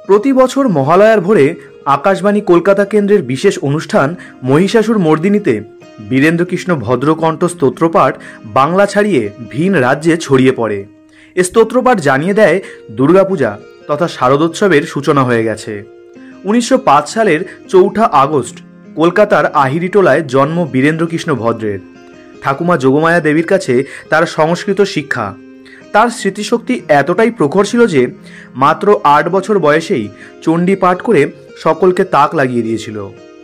প্রতি বছর মহালয়ার ভোরে আকাশবাণী কলকাতা কেন্দ্রের বিশেষ অনুষ্ঠান মহিষাসুর মর্দিনীতে বীরেন্দ্রকৃষ্ণ ভদ্রকণ্ঠ স্তোত্রপাঠ বাংলা ছাড়িয়ে ভিন রাজ্যে ছড়িয়ে পড়ে। এ স্তোত্রপাঠ জানিয়ে দেয় দুর্গাপূজা তথা শারদোৎসবের সূচনা হয়ে গেছে। 1905 সালের 4 আগস্ট কলকাতার আহিরিটোলায় জন্ম বীরেন্দ্রকৃষ্ণ ভদ্রের। ঠাকুমা যোগমায়া দেবীর কাছে তার সংস্কৃত শিক্ষা। তার স্মৃতিশক্তি এতটাই প্রখর ছিল যে মাত্র 8 বছর বয়সেই চণ্ডী পাঠ করে সকলকে তাক লাগিয়ে দিয়েছিল।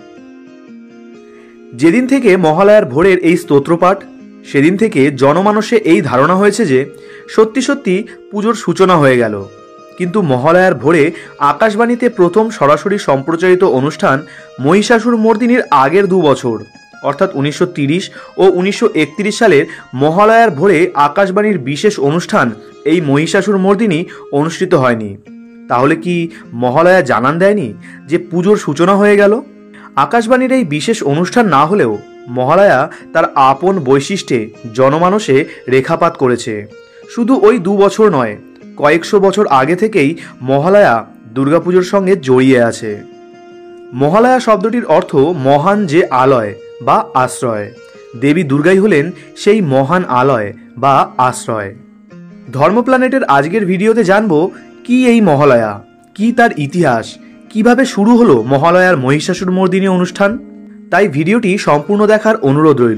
যেদিন থেকে মহালয়ার ভোরের এই স্তোত্রপাঠ, সেদিন থেকে জনমানসে এই ধারণা হয়েছে যে সত্যি সত্যি পুজোর সূচনা হয়ে গেল। কিন্তু মহালয়ার ভোরে আকাশবাণীতে প্রথম সরাসরি সম্প্রচারিত অনুষ্ঠান মহিষাসুর মর্দিনীর আগের 2 বছর অর্থাৎ 1930 ও 1931 সালের মহালয়ার ভোরে আকাশবাণীর বিশেষ অনুষ্ঠান এই মহিষাসুর মর্দিনী অনুষ্ঠিত হয়নি। তাহলে কি মহালয়া জানান দেয়নি যে পুজোর সূচনা হয়ে গেল? আকাশবাণীর এই বিশেষ অনুষ্ঠান না হলেও মহালয়া তার আপন বৈশিষ্ট্যে জনমানসে রেখাপাত করেছে। শুধু ওই 2 বছর নয়, কয়েকশো বছর আগে থেকেই মহালয়া দুর্গাপুজোর সঙ্গে জড়িয়ে আছে। মহালয়া শব্দটির অর্থ মহান যে আলয় বা আশ্রয়। দেবী দুর্গাই হলেন সেই মহান আলয় বা আশ্রয়। ধর্ম প্ল্যানেটের আজকের ভিডিওতে জানবো কি এই মহালয়া, কি তার ইতিহাস, কিভাবে শুরু হলো মহালয়ার মহিষাসুর মর্দিনী অনুষ্ঠান। তাই ভিডিওটি সম্পূর্ণ দেখার অনুরোধ রইল।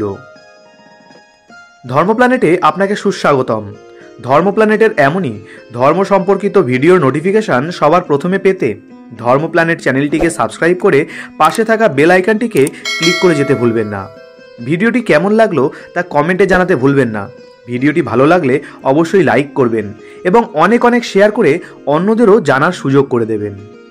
ধর্ম প্ল্যানেটে আপনাকে সুস্বাগতম। ধর্ম প্ল্যানেটের এমনই ধর্ম সম্পর্কিত ভিডিওর নোটিফিকেশন সবার প্রথমে পেতে ধর্ম প্ল্যানেট চ্যানেলটিকে সাবস্ক্রাইব করে পাশে থাকা বেল আইকনটিকে ক্লিক করে যেতে ভুলবেন না। ভিডিওটি কেমন লাগলো তা কমেন্টে জানাতে ভুলবেন না। ভিডিওটি ভালো লাগলে অবশ্যই লাইক করবেন এবং অনেক অনেক শেয়ার করে অন্যদেরও জানার সুযোগ করে দেবেন।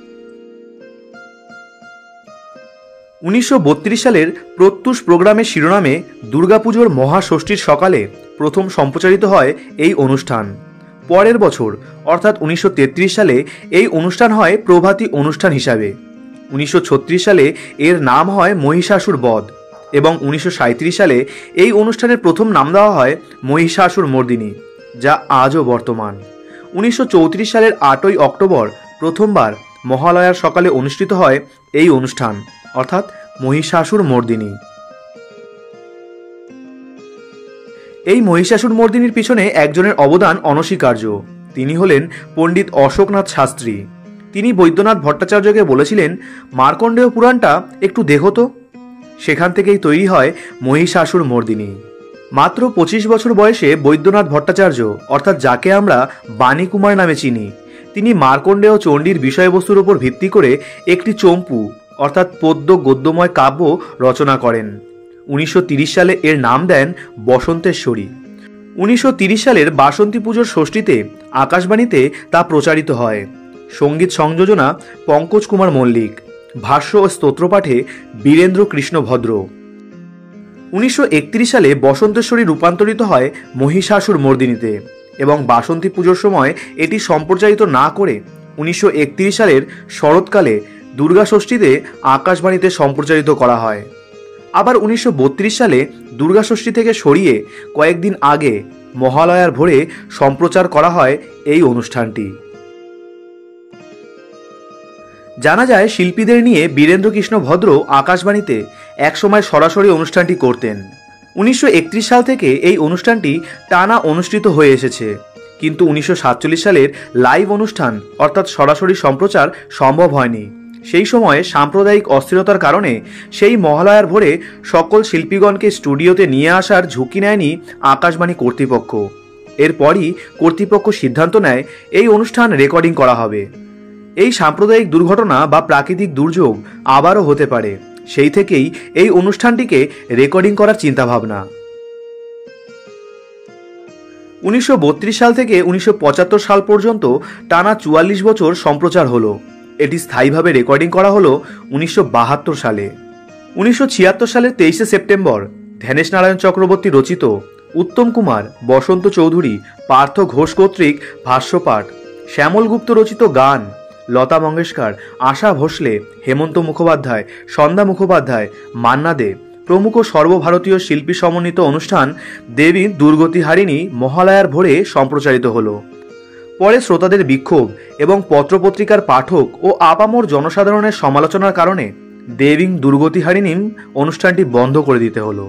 1932 সালের প্রত্যুষ প্রোগ্রামের শিরোনামে দুর্গাপুজোর মহাষষ্ঠীর সকালে প্রথম সম্প্রচারিত হয় এই অনুষ্ঠান। পরের বছর অর্থাৎ 1933 সালে এই অনুষ্ঠান হয় প্রভাতী অনুষ্ঠান হিসাবে। 1936 সালে এর নাম হয় মহিষাসুর বধ এবং 1937 সালে এই অনুষ্ঠানের প্রথম নাম দেওয়া হয় মহিষাসুর মর্দিনী, যা আজও বর্তমান। 1934 সালের 8ই অক্টোবর প্রথমবার মহালয়ার সকালে অনুষ্ঠিত হয় এই অনুষ্ঠান অর্থাৎ মহিষাসুর মর্দিনী। এই মহিষাসুর মর্দিনীর পিছনে একজনের অবদান অনস্বীকার্য। তিনি হলেন পণ্ডিত অশোকনাথ শাস্ত্রী। তিনি বৈদ্যনাথ ভট্টাচার্যকে বলেছিলেন, মার্কণ্ডেয় পুরাণটা একটু দেখো তো। সেখান থেকেই তৈরি হয় মহিষাসুর মর্দিনী। মাত্র 25 বছর বয়সে বৈদ্যনাথ ভট্টাচার্য অর্থাৎ যাকে আমরা বাণীকুমার নামে চিনি, তিনি মার্কণ্ডেয় চণ্ডীর বিষয়বস্তুর উপর ভিত্তি করে একটি চম্পু অর্থাৎ পদ্য গদ্যময় কাব্য রচনা করেন। 1930 সালে এর নাম দেন বসন্তেশ্বরী। 1930 সালের বাসন্তী পুজোর ষষ্ঠীতে আকাশবাণীতে তা প্রচারিত হয়। সঙ্গীত সংযোজনা পঙ্কজ কুমার মল্লিক, ভাষ্য ও স্তোত্রপাঠে বীরেন্দ্র কৃষ্ণ ভদ্র। 1931 সালে বসন্তেশ্বরী রূপান্তরিত হয় মহিষাসুর মর্দিনীতে এবং বাসন্তী পুজোর সময় এটি সম্প্রচারিত না করে 1931 সালের শরৎকালে দুর্গা ষষ্ঠীতে আকাশবাণীতে সম্প্রচারিত করা হয়। আবার 1932 সালে দুর্গা ষষ্ঠী থেকে সরিয়ে কয়েকদিন আগে মহালয়ার ভোরে সম্প্রচার করা হয় এই অনুষ্ঠানটি। জানা যায় শিল্পীদের নিয়ে বীরেন্দ্রকৃষ্ণ ভদ্র আকাশবাণীতে একসময় সরাসরি অনুষ্ঠানটি করতেন। 1931 সাল থেকে এই অনুষ্ঠানটি টানা অনুষ্ঠিত হয়ে এসেছে, কিন্তু 1947 সালের লাইভ অনুষ্ঠান অর্থাৎ সরাসরি সম্প্রচার সম্ভব হয়নি। সেই সময়ে সাম্প্রদায়িক অস্থিরতার কারণে সেই মহালয়ার ভোরে সকল শিল্পীগণকে স্টুডিওতে নিয়ে আসার ঝুঁকি নেয়নি আকাশবাণী কর্তৃপক্ষ। এরপরই কর্তৃপক্ষ সিদ্ধান্ত নেয় এই অনুষ্ঠান রেকর্ডিং করা হবে। এই সাম্প্রদায়িক দুর্ঘটনা বা প্রাকৃতিক দুর্যোগ আবারও হতে পারে, সেই থেকেই এই অনুষ্ঠানটিকে রেকর্ডিং করার চিন্তাভাবনা। 1932 সাল থেকে 1975 সাল পর্যন্ত টানা 44 বছর সম্প্রচার হলো। এটি স্থায়ীভাবে রেকর্ডিং করা হলো 1972 সালে। 1976 সালের 23 সেপ্টেম্বর ধ্যানেশ নারায়ণ চক্রবর্তী রচিত, উত্তম কুমার, বসন্ত চৌধুরী, পার্থ ঘোষ কর্তৃক ভাষ্যপাঠ, শ্যামল গুপ্ত রচিত গান, লতা মঙ্গেশকর, আশা ভোসলে, হেমন্ত মুখোপাধ্যায়, সন্ধ্যা মুখোপাধ্যায়, মান্না দে প্রমুখ সর্বভারতীয় শিল্পী সমন্বিত অনুষ্ঠান দেবী দুর্গতিহারিণী মহালয়ার ভোরে সম্প্রচারিত হলো। পরে শ্রোতাদের বিক্ষোভ এবং পত্রপত্রিকার পাঠক ও আপামর জনসাধারণের সমালোচনার কারণে দেবীং দুর্গতিহারিণীম অনুষ্ঠানটি বন্ধ করে দিতে হলো।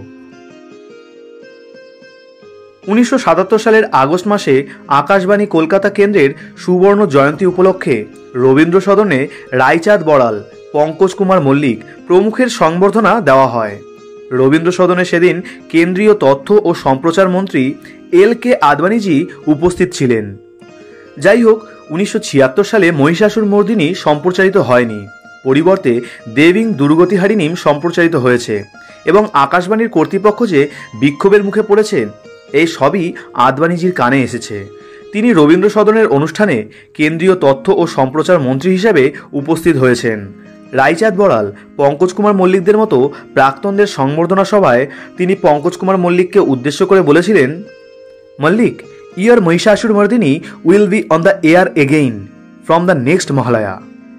1977 সালের আগস্ট মাসে আকাশবাণী কলকাতা কেন্দ্রের সুবর্ণ জয়ন্তী উপলক্ষে রবীন্দ্র সদনে রায়চাঁদ বড়াল, পঙ্কজ কুমার মল্লিক প্রমুখের সংবর্ধনা দেওয়া হয়। রবীন্দ্র সদনে সেদিন কেন্দ্রীয় তথ্য ও সম্প্রচার মন্ত্রী এল.কে. আদবানিজি উপস্থিত ছিলেন। যাই হোক, 1976 সালে মহিষাসুরমর্দিনী সম্প্রচারিত হয়নি, পরিবর্তে দেবীং দুর্গতিহারিণীম সম্প্রচারিত হয়েছে এবং আকাশবাণীর কর্তৃপক্ষ যে বিক্ষোভের মুখে পড়েছেন এই সবই আদবানিজির কানে এসেছে। তিনি রবীন্দ্র সদনের অনুষ্ঠানে কেন্দ্রীয় তথ্য ও সম্প্রচার মন্ত্রী হিসেবে উপস্থিত হয়েছেন। রায়চাঁদ বড়াল, পঙ্কজ কুমার মল্লিকদের মতো প্রাক্তনদের সংবর্ধনা সভায় তিনি পঙ্কজ কুমার মল্লিককে উদ্দেশ্য করে বলেছিলেন, Mallick, your Mahishasuramardini will be on the air again from the next Mahalaya.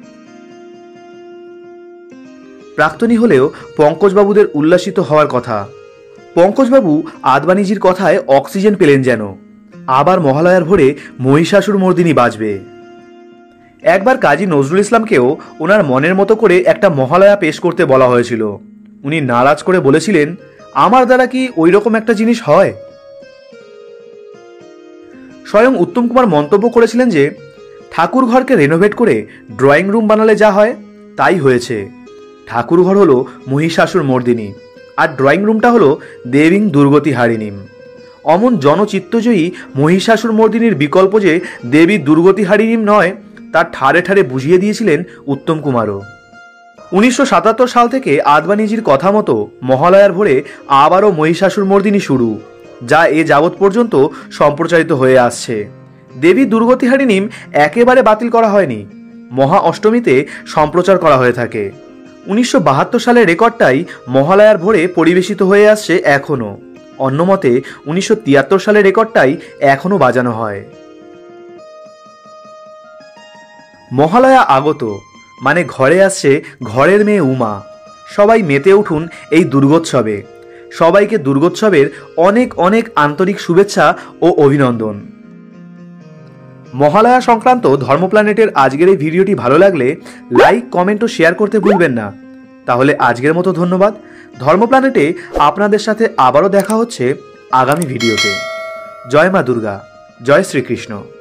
প্রাক্তনী হলেও পঙ্কজবাবুদের উল্লাসিত হওয়ার কথা। পঙ্কজবাবু আদবানিজির কথায় অক্সিজেন পেলেন যেন, আবার মহালয়ার ভোরে মহিষাসুরমর্দিনী বাজবে। একবার কাজী নজরুল ইসলামকেও ওনার মনের মতো করে একটা মহালয়া পেশ করতে বলা হয়েছিল। উনি নারাজ করে বলেছিলেন, আমার দ্বারা কি ওই রকম একটা জিনিস হয়? স্বয়ং উত্তম কুমার মন্তব্য করেছিলেন যে ঠাকুর ঘরকে রেনোভেট করে ড্রয়িং রুম বানালে যা হয় তাই হয়েছে। ঠাকুর ঘর হলো মহিষাসুরমর্দিনী আর ড্রয়িং রুমটা হলো দেবীং দুর্গতিহারিণীম। অমন জনচিত্তজয়ী মহিষাসুরমর্দিনীর বিকল্প যে দেবী দুর্গতিহারিণীম নয় তার ঠারে ঠারে বুঝিয়ে দিয়েছিলেন উত্তম কুমারও। 1977 সাল থেকে আদবানিজির কথা মতো মহালয়ার ভোরে আবারও মহিষাসুরমর্দিনী শুরু, যা এ যাবৎ পর্যন্ত সম্প্রচারিত হয়ে আসছে। দেবী দুর্গতিহারিণীম একেবারে বাতিল করা হয়নি, মহা অষ্টমীতে সম্প্রচার করা হয়ে থাকে। 1972 সালের রেকর্ডটাই মহালয়ার ভোরে পরিবেশিত হয়ে আসছে এখনও। অন্যমতে 1973 সালের রেকর্ডটাই এখনও বাজানো হয়। মহালয়া আগত মানে ঘরে আসছে ঘরের মেয়ে উমা। সবাই মেতে উঠুন এই দুর্গোৎসবে। সবাইকে দুর্গোৎসবের অনেক অনেক আন্তরিক শুভেচ্ছা ও অভিনন্দন। মহালয়া সংক্রান্ত ধর্ম প্ল্যানেটের আজকের এই ভিডিওটি ভালো লাগলে লাইক, কমেন্ট ও শেয়ার করতে ভুলবেন না। তাহলে আজকের মতো ধন্যবাদ। ধর্ম প্ল্যানেটে আপনাদের সাথে আবারও দেখা হচ্ছে আগামী ভিডিওতে। জয় মা দুর্গা, জয় শ্রীকৃষ্ণ।